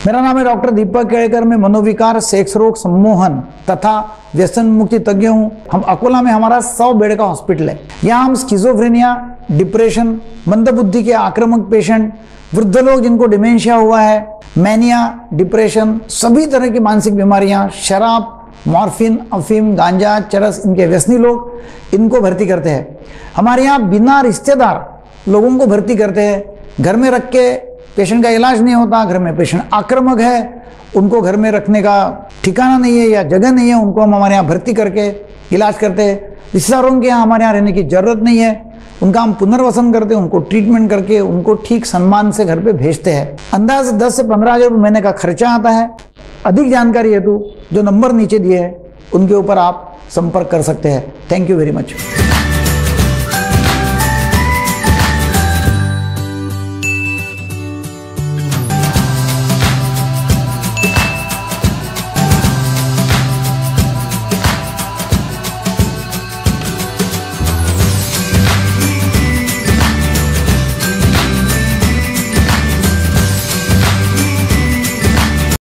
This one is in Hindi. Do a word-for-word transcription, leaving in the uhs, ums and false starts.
मेरा नाम है डॉक्टर दीपक केड़कर। मैं मनोविकार, सेक्स रोग, सम्मोहन तथा व्यसन मुक्ति तज्ञ हूँ। हम अकोला में हमारा सौ बेड का हॉस्पिटल है। यहाँ हम स्किज़ोफ्रेनिया, डिप्रेशन, मंदबुद्धि के आक्रामक पेशेंट, वृद्ध लोग जिनको डिमेंशिया हुआ है, मैनिया, डिप्रेशन, सभी तरह की मानसिक बीमारियां, शराब, मॉर्फिन, अफीम, गांजा, चरस, इनके व्यसनी लोग, इनको भर्ती करते हैं। हमारे यहाँ बिना रिश्तेदार लोगों को भर्ती करते हैं। घर में रख के पेशेंट का इलाज नहीं होता। घर में पेशेंट आक्रामक है, उनको घर में रखने का ठिकाना नहीं है या जगह नहीं है, उनको हम हमारे यहाँ भर्ती करके इलाज करते हैं। रिश्तेदारों के यहाँ हमारे यहाँ रहने की जरूरत नहीं है, उनका हम पुनर्वसन करते हैं, उनको ट्रीटमेंट करके उनको ठीक सम्मान से घर पे भेजते हैं। अंदाज दस से पंद्रह हजार रुपये महीने का खर्चा आता है। अधिक जानकारी हेतु जो नंबर नीचे दिए हैं उनके ऊपर आप संपर्क कर सकते हैं। Thank you very much.